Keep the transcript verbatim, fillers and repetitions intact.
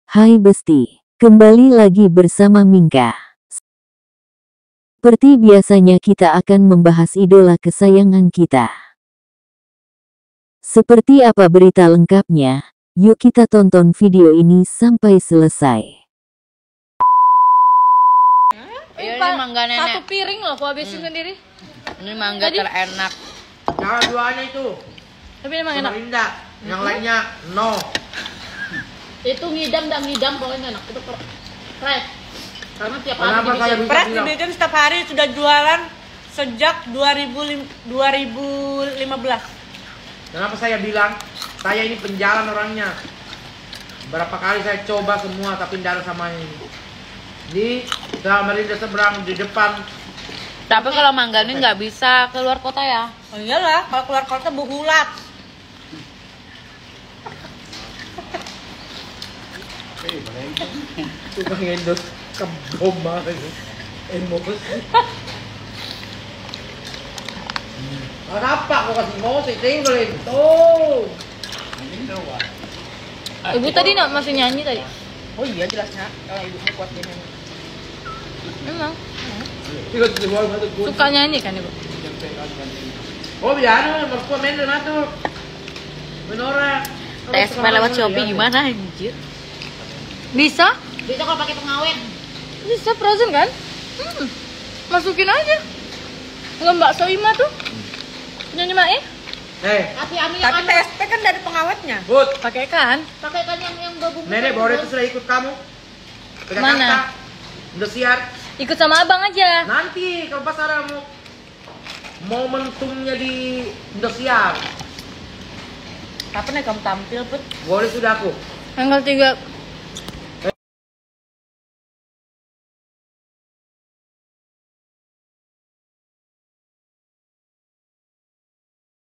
Hai Besti, kembali lagi bersama Mingka. Seperti biasanya kita akan membahas idola kesayangan kita. Seperti apa berita lengkapnya? Yuk kita tonton video ini sampai selesai. Ini mangga nenek. Satu piring loh, aku habisin hmm. sendiri. Ini mangga Tadi. terenak. Jangan duanya itu. Tapi memang enak. Indah. Yang hmm. lainnya no. Itu ngidam dan ngidam pokoknya enak. Itu fresh. Karena tiap hari dibikin. Fresh dibikin setiap hari, sudah jualan sejak dua ribu lima belas. Kenapa saya bilang saya ini penjalan orangnya. Berapa kali saya coba semua tapi tidak ada sama ini. Di Samarinda seberang di depan. Tapi kalau mangga ini nggak bisa keluar kota ya? Oh iyalah, kalau keluar kota buhulat. Tukang endot kebom banget. Emosi. Kenapa kok kasih emosi? Tinggalin tuh. Ibu tadi nak masih nyanyi tadi? Oh iya jelasnya, kalau ibunya kuat dia nyanyi. Emang? Suka nyanyi kan ibu? Oh biar mertua main dengan tuh. Menora. Tes lewat Shopee gimana anjir? Bisa? Bisa kalau pakai pengawet. Bisa frozen kan? Hmm. Masukin aja. Nggak Mbak Soima tuh. Nyanyi Mae? Eh, tapi T S P kan dari pengawetnya. Bud, pakai kan? Pakai kan yang yang gabung. Nenek Bore itu sudah ikut kamu. Ke Mana? Jakarta. Indosiar. Ikut sama abang aja. Nanti kalau pas ada mau momentumnya di Indosiar. Kapan ya kamu tampil, Put? Boleh sudah aku. Tanggal tiga